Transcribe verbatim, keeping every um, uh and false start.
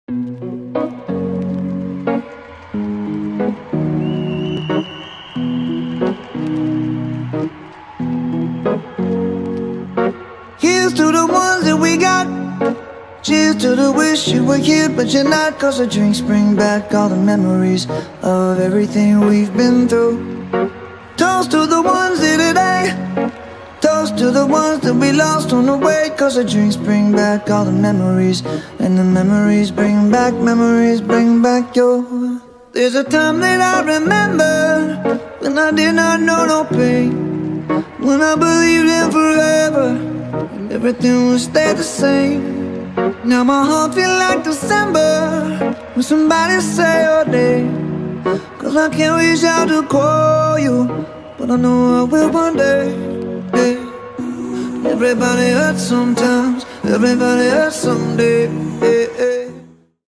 Here's to the ones that we got. Cheers to the wish you were here but you're not. Cause the drinks bring back all the memories of everything we've been through. Toast to the ones here today. Toast to the ones that we lost on the way. Cause the drinks bring back all the memories, and the memories bring back, memories bring back your. There's a time that I remember when I did not know no pain, when I believed in forever and everything would stay the same. Now my heart feel like December when somebody say your name. Cause I can't reach out to call you, but I know I will one day, yeah. Everybody hurts sometimes, everybody hurts someday, yeah.